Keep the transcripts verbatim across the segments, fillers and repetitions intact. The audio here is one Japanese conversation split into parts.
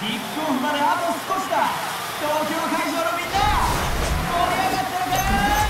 キックオフまであと少しだ。東京会場のみんな盛り上がってるか。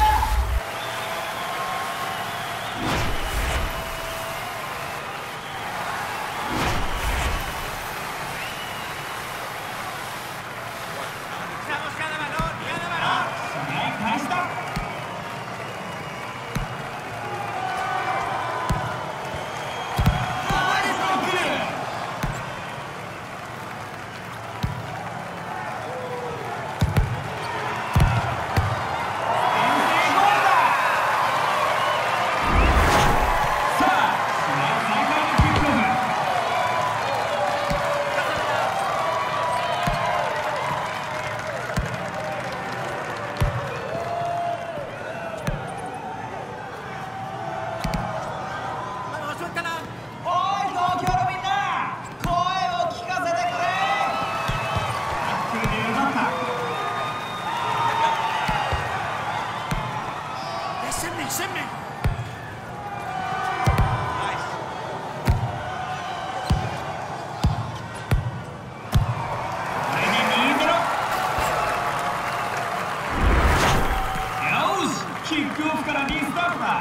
キックオフからリスタートだ。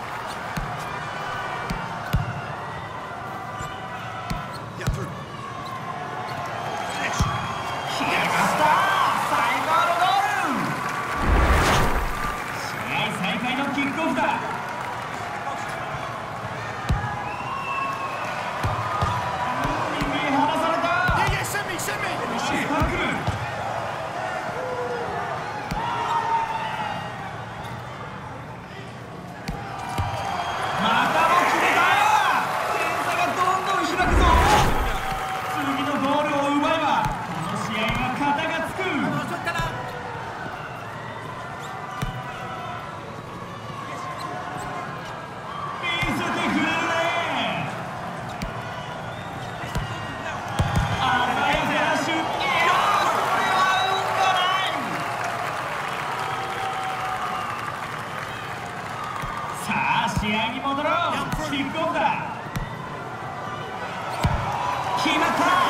決めました。最高のゴール。試合再開のキックオフだ。見放された。ナイスタックル。さあ試合に戻ろう。キックオフだ。決まった。